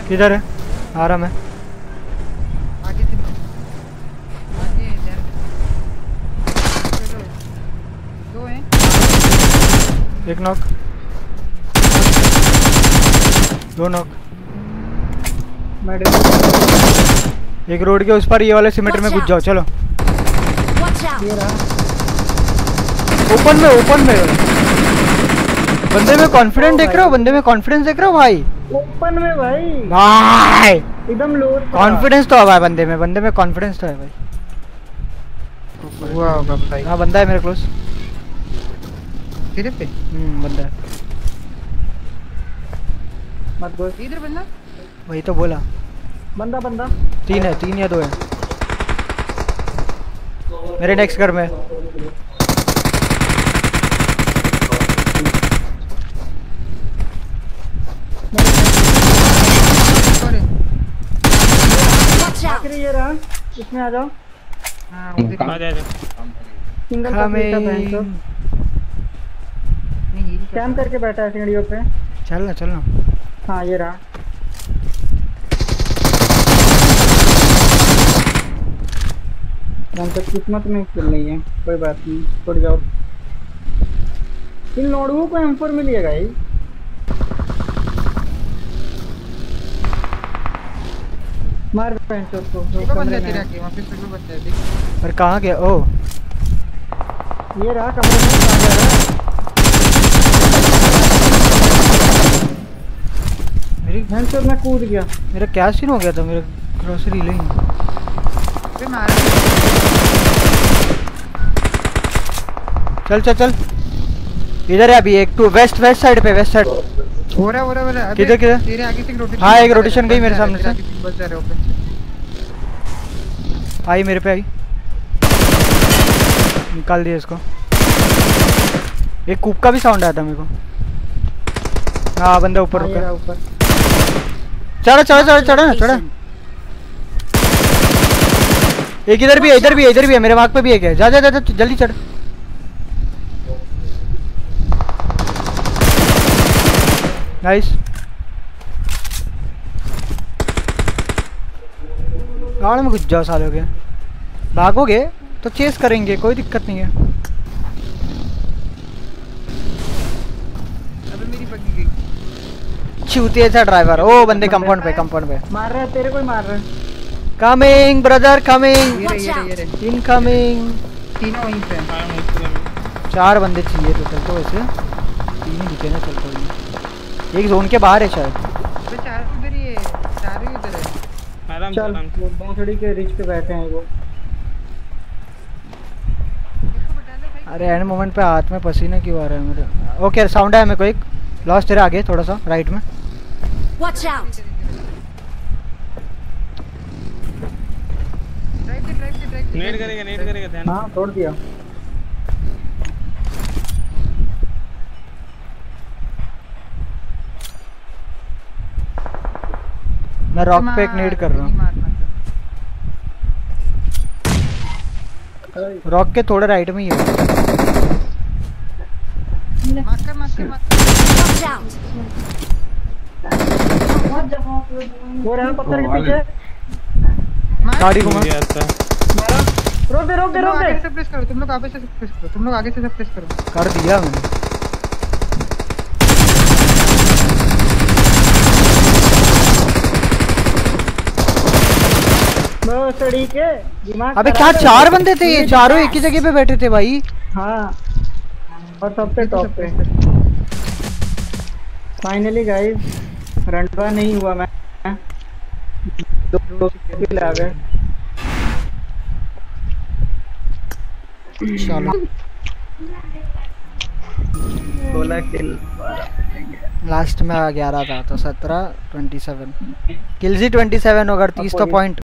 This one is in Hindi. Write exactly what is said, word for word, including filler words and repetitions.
किधर है? आ रहा मैं। आगे से आगे इधर दो हैं। एक नॉक, दो नॉक। एक रोड के उस पर ये वाले सीमेंट में घुस जाओ। चलो ये रहा ओपन में, ओपन में। बंदे में कॉन्फिडेंस देख रहे हो? बंदे में कॉन्फिडेंस देख रहे हो भाई? ओपन में भाई भाई एकदम लो कॉन्फिडेंस तो है भाई बंदे में, बंदे में कॉन्फिडेंस तो है भाई। हुआ होगा भाई। हाँ बंदा है मेरे क्लोज। तेरे पे हम्म बंदा है। मत गो इधर बंदा। वही तो बोला। बंदा बंदा तीन है, तीन या दो है मेरे नेक्स्ट घर में। आखिरी ये रहा, इसमें आ जाओ। हाँ उधर आ जा जा। सिंगल का हमें बैंक तो नहीं ये कैम करके बैठा है सीढ़ियों पे। चलना चलना। हाँ ये रहा। तो किस्मत में चल रही है, कोई बात नहीं, छोड़ जाओ। इन नोडुओं को एम फोर मिलिएगा ही। मार पेंट उसको। देखो बंदा तेरा के वहां पे सुनो बंदा है देख। पर कहाँ गया? ओ ये रहा कमरे में, आ जा रहा है। मेरी हेडशॉट में कूद गया। मेरा क्या सीन हो गया था? मेरा ग्रोसरी ले अबे मार। चल चल चल। इधर है अभी एक टू वेस्ट वेस्ट साइड पे, वेस्ट साइड। हो रहा हो रहा हो रहा। किधर किधर? तेरे आगे से एक रोटेशन। हाँ एक रोटेशन गई मेरे सामने से। बच जा रहे ओपन से। आई मेरे पे आई। निकाल दिया इसको। एक कूप का भी साउंड आया था मेरे को। हाँ बंदा ऊपर रुका। ऊपर चढ़ा चढ़ा चढ़ा चढ़ा ना चढ़ा। एक इधर भी है, इधर भी है, इधर भी है, मेरे मार्क पे भी एक है। जा जा जा जल्दी चढ़। नाइस। गाड़ी में घुस जाओ सालों के। भागोगे तो चेस करेंगे, कोई दिक्कत नहीं है। अबे मेरी बग्गी गई। चूतिया सा ड्राइवर। ओ बंदे कंपाउंड पे, कंपाउंड पे मार रहा है, तेरे को ही मार रहा है। कमिंग ब्रदर कमिंग, ये रे ये रे ये रे। इनकमिंग। तीनों वहीं पे हैं। हाँ मुझको चार बंदे चाहिए टोटल तो वैसे तीन ही दिखे ना। चल कोई नहीं, एक जोन के बाहर है शायद। अबे चार उधर ही है, चार ही उधर है। आराम से चल आराम से। वो बांसुरी के रिच पे बैठे हैं वो। इसको बता दे भाई। अरे एंड मोमेंट पे हाथ में पसीना क्यों आ रहा है मेरे? ओके साउंड आया मेरे को एक। लॉस तेरे आगे थोड़ा सा राइट में। Watch out! ड्राइव से ड्राइव से ड्राइव से। नेट करेगा नेट करेगा ध्यान। हाँ तोड़ दिया। मैं रॉक पे एक नेड कर रहा हूँ। रॉक के थोड़े राइट में ही है। मार कर मार कर मार कर। Watch out! वो रहा पत्थर के पीछे। गाड़ी घुमा। मुझे आता है। मारा। रोक दे रोक दे तुम लोग रोक आगे दे। से प्रेस करो, तुम लोग आगे से प्रेस करो, तुम लोग आगे से प्रेस करो। कर दिया मैंने। सड़ी के दिमाग। अबे क्या चार बंदे थे ये? चारों एक ही जगह पे बैठे थे भाई। हाँ और सबसे टॉप पे। फाइनली गाइस रनवा नहीं हुआ। मैं दो दो किल आ गए। चलो सोलह किल। लास्ट में ग्यारह था तो सत्रह ट्वेंटी सेवन किल्स ही ट्वेंटी सेवन होगा। तीस तो पॉइंट